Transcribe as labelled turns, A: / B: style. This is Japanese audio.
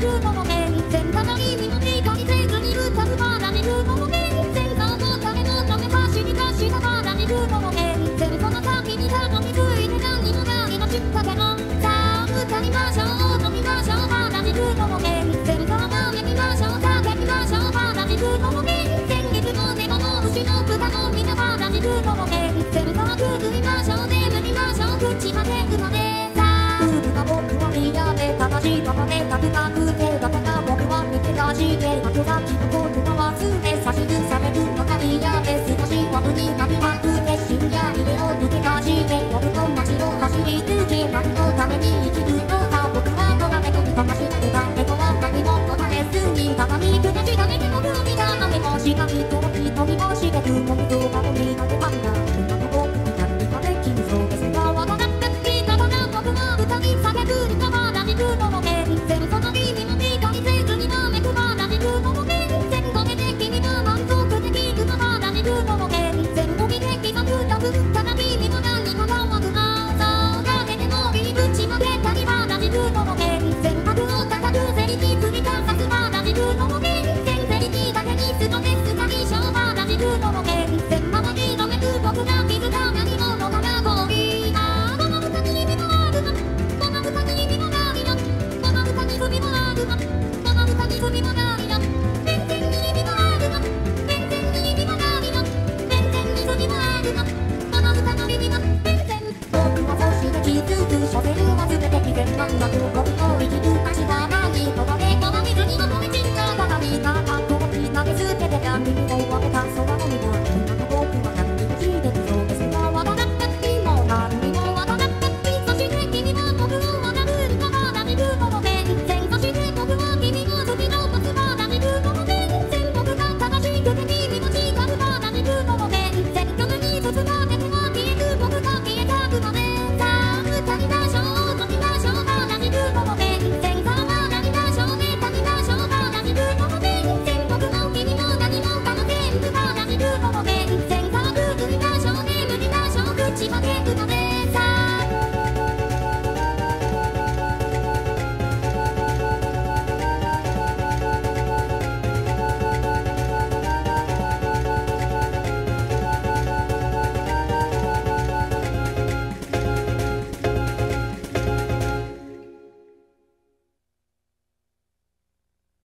A: るのも健全ただ意味も理解せずに歌うまだ見るのも健全さのためのため走り出したまだ見るのも健全その先にたどり着いて何もないのきっかけのさあ歌いましょう飲みましょうまだ見るのも健全さあ嘆きましょう叫びましょうまだ見るのも健全いつもでも牛の豚のみんなまだ見るのも健全さあくぐりましょう眠りましょう口までくまで僕は嫌で正しいままでたくなくてだから僕は抜け出して後先のことは忘れ差し出されるのが嫌で少しは無になりまくって深夜にを抜け出して僕の街を走り抜け何のために生きるのか僕は野良猫に騙してた猫は何も答えずに鏡くねしたねでも海が雨もしかりと一人もしてくもみと守りなけばんだ今の僕に何かできるそうですがわからなくてただ僕は歌に叫ぶにかまだ見るのも健全その意味も理解せずになめくまだ見るのも健全これで君が満足できるのまだ見るのも健全伸びてきたくたぶただ君も何も変わるなそうだけで伸びぶちまけたりまだ見るのも健全悪を高くせりに振りかざすまだ見るのも健全せりにだけにストレスが一生まだ見るのも健全ままにのめく僕が気づか何ものがなこいなこの歌に意味もあるのこの歌に意味もないよこの歌に意味もあるのこの歌に意味もないよ全然に意味もあるの全然に意味もないよ全然に意味もあるのこの歌の意味も全然僕はそして気づく所詮は全て偽善なんだと僕の